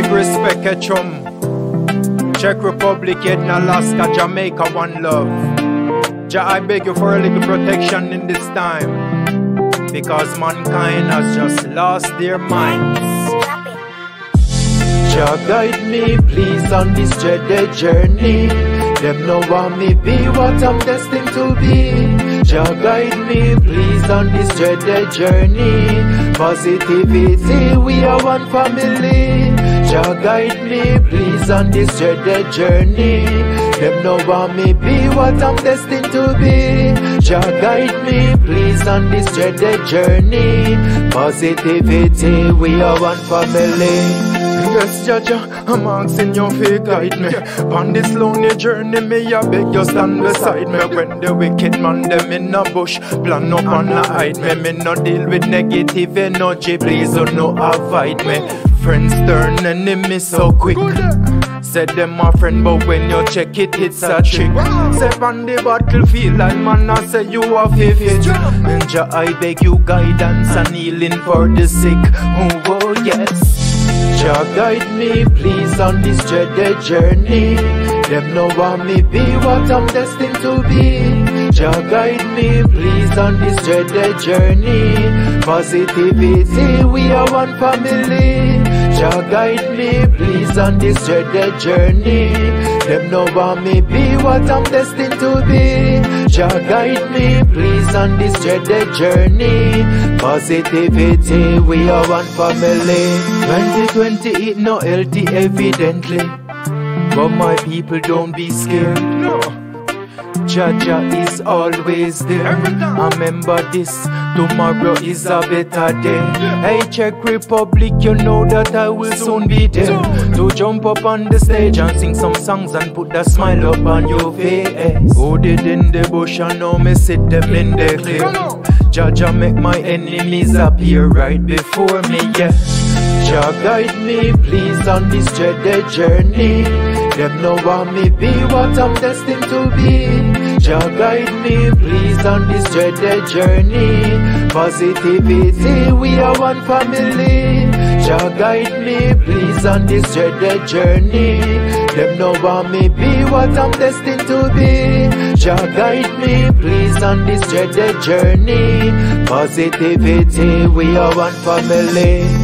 Big respect, chum. Czech Republic, in Alaska, Jamaica, one love. Jah, I beg you for a little protection in this time, because mankind has just lost their minds. Jah, guide me please on this dreaded journey. Them know want me be what I'm destined to be. Jah, guide me please on this dreaded journey. Positivity, we are one family. Jah, guide me please on this dreaded journey. Them know want me be what I'm destined to be. Jah, guide me please on this dreaded journey. Positivity, we are one family. Yes, Jah, I'm asking you to guide me on this lonely journey. Me, I beg you stand beside me. When the wicked man them in a bush plan up and hide me. Me no deal with negative energy, please don't no avoid me. Friends turn enemies so quick. Said them my friend, but when you check it, it's a trick. Say on the battlefield, like man, I say you are fit. And Jah, I beg you guidance and healing for the sick. Oh yes. Jah, guide me please on this dreaded journey. Them know want me be what I'm destined to be. Jah, guide me please on this dreaded journey. Positivity, we are one family. Jah, guide me please on this dreaded journey. Them know want me be what I'm destined to be. Jah, guide me please on this dreaded journey. Positivity, we are one family. 2020 it no healthy evidently, but my people don't be scared. No. Jah is always there. Remember this, tomorrow is a better day. Hey Czech Republic, you know that I will soon be there to jump up on the stage and sing some songs and put that smile up on your face. Hold it in the bush and now me sit them in the clear. Jah make my enemies appear right before me, yeah. Jah, guide me please on this dreaded journey. Them know want me be what I'm destined to be. Jah, guide me please on this dreaded journey. Positivity, we are one family. Jah, guide me please on this dreaded journey. Them know want me be what I'm destined to be. Jah, guide me please on this dreaded journey. Positivity, we are one family.